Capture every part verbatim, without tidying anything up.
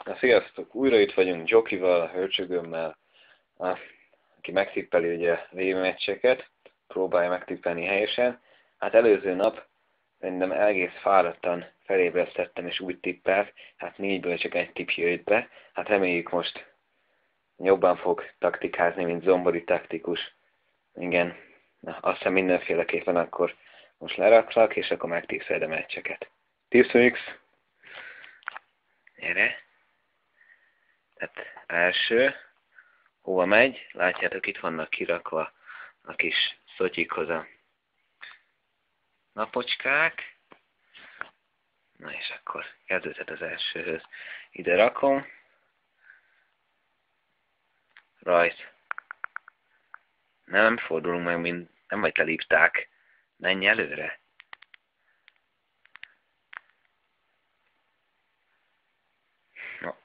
Na sziasztok! Újra itt vagyunk Jokival, a hölcsögömmel, aki megtippeli ugye a vé bé meccseket, próbálja megtippelni helyesen. Hát előző nap szerintem egész fáradtan felébresztettem és úgy tippelt, hát négyből csak egy tipp jött be. Hát reméljük most jobban fog taktikázni, mint zombori taktikus. Igen, na azt hiszem mindenféleképpen akkor most leraklak, és akkor megtippeled a meccseket. Tipsmix! Gyere! Tehát első, hova megy? Látjátok, itt vannak kirakva a kis szotyikhoz a napocskák. Na és akkor kezdődhet az elsőhöz. Ide rakom. Rajt. Nem fordulunk meg, mint nem vagy telipták. Menj előre. No.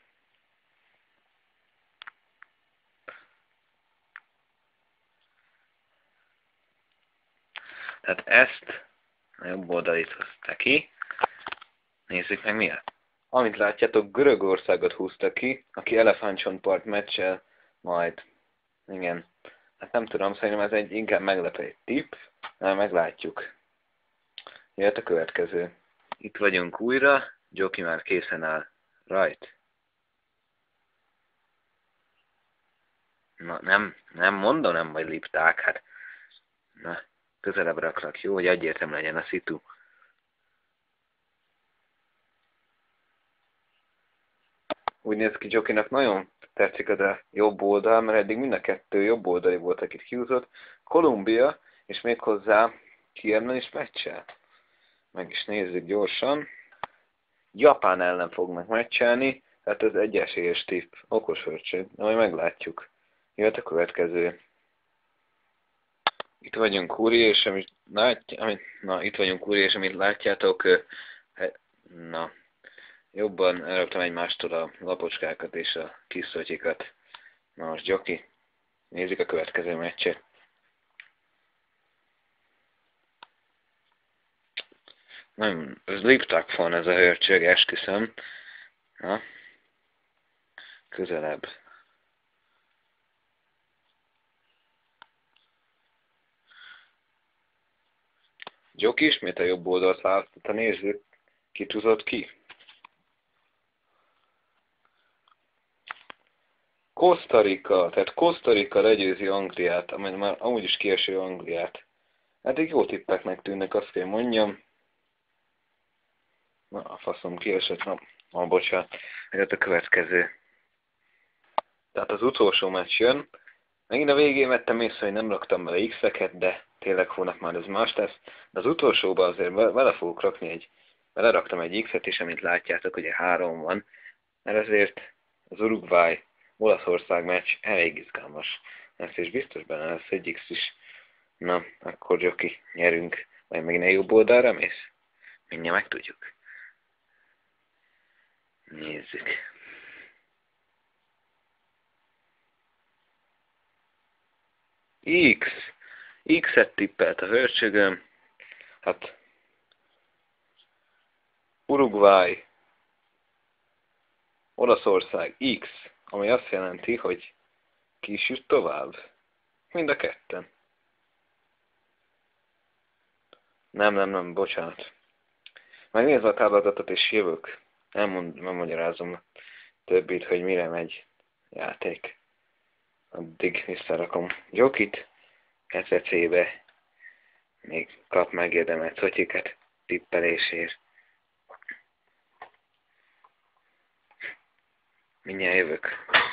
Tehát ezt a jobb oldalit hozta ki. Nézzük meg mi. Amit látjátok, Görögországot húzta ki, aki elefántcsontpart meccsel majd. Igen. Hát nem tudom, szerintem ez egy inkább meglepő tipp, de meglátjuk. Jöhet a következő. Itt vagyunk újra, Joki már készen áll. Right. Na nem, nem mondom, nem vagy lipták, hát. Na, közelebb raklak, jó, hogy egyértelmű legyen a szitu. Úgy néz ki, Jokinak nagyon tetszik az a jobb oldal, mert eddig mind a kettő jobb oldali volt, akit kiúzott. Kolumbia, és méghozzá Kiernan is meccsel. Meg is nézzük gyorsan. Japán ellen fognak meccselni, tehát ez egy esélyes tipp. Okos hölcség, de majd meglátjuk. Jöhet a következő. Itt vagyunk Kúri, és amit látjátok, amit, na, itt vagyunk Kúri, és amit látjátok, na, jobban elraktam egymástól a lapocskákat és a kis szotyikat. Na most Joki, nézzük a következő meccset. Nem, ez liptak van ez a hölcsög, esküszöm. Na, közelebb. Joki ismét a jobb oldalt választotta, nézzük, ki tudott ki. Costa Rica, tehát Costa Rica legyőzi Angliát, amely már amúgy is kieső Angliát. Eddig jó tippeknek tűnnek, azt kell mondjam. Na, a faszom kiesett, na, na bocsánat. Jött a következő. Tehát az utolsó meccs jön. Megint a végén vettem észre, hogy nem raktam bele X-eket, de tényleg hónap már ez más lesz. De az utolsóban azért vele fogok rakni egy, beleraktam egy X-et is, amit látjátok, ugye három van. Mert ezért az Uruguay Olaszország meccs elég izgalmas. Ezt is biztos benne lesz egy X is. Na, akkor Joki, nyerünk. Vagy megint egy jobb oldalra mész? Mindjárt megtudjuk. Nézzük. X. X-et tippelt a hölcsögöm. Hát Uruguay Olaszország X, ami azt jelenti, hogy ki is jut tovább. Mind a ketten. Nem, nem, nem, bocsánat. Megnézve a táblázatot és jövök. Nem, mond, nem magyarázom többit, hogy mire megy játék. Addig visszarakom Jokit. Ececébe. Még kap megérdemelt szotyiket tippelésért. Mindjárt jövök.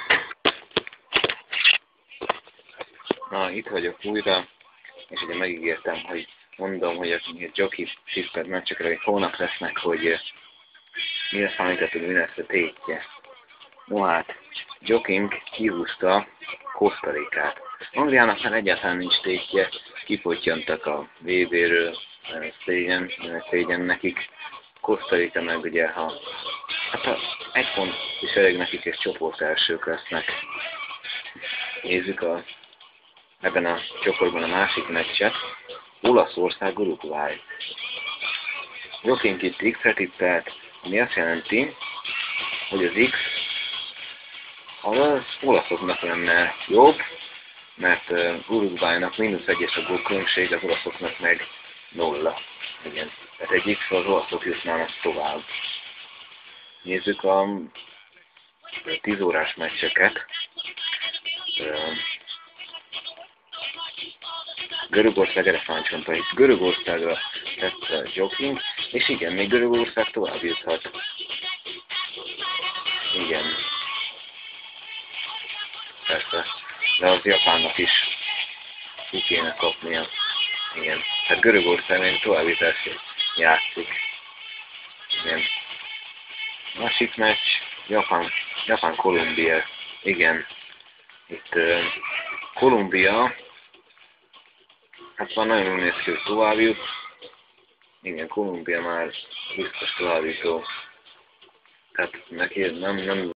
Na, itt vagyok újra, és ugye megígértem, hogy mondom, hogy a Joki tippelt meccsekre egy hónap lesznek, hogy mi a számítatunk, mi lesz a tétje. No hát, Jokink kihúzta Costa Ricát. Angliának már egyáltalán nincs tétje, kipottyantak a vé béről, szégyen, szégyen nekik. Costa Rica meg ugye, ha hát ha egy pont is elég nekik, és csoport elsők lesznek. Nézzük a, ebben a csoportban a másik meccset. Olaszország Uruguay. Jokink itt X-et tippelt, ami azt jelenti, hogy az X az olaszoknak lenne jobb, mert uh, Uruguaynak mínusz egyes a gólkülönbség, az olaszoknak meg nulla. Igen. Tehát egy X az olaszok jutnának tovább. Nézzük a tíz órás meccseket. Uh, Görögország elefántcsonta, itt Görögországra tett a jogging, és igen, még Görögország tovább juthat. Igen. Persze. De az Japánnak is ki kéne kapnia. Igen. Hát Görögország még továbbjutást játszik. Igen. Másik meccs, Japán, Japán-Kolumbia. Igen. Itt uh, Kolumbia, hát már nagyon néz ki, hogy tovább jut. Igen, Kolumbia már biztos továbbjutó. Tehát neki nem, nem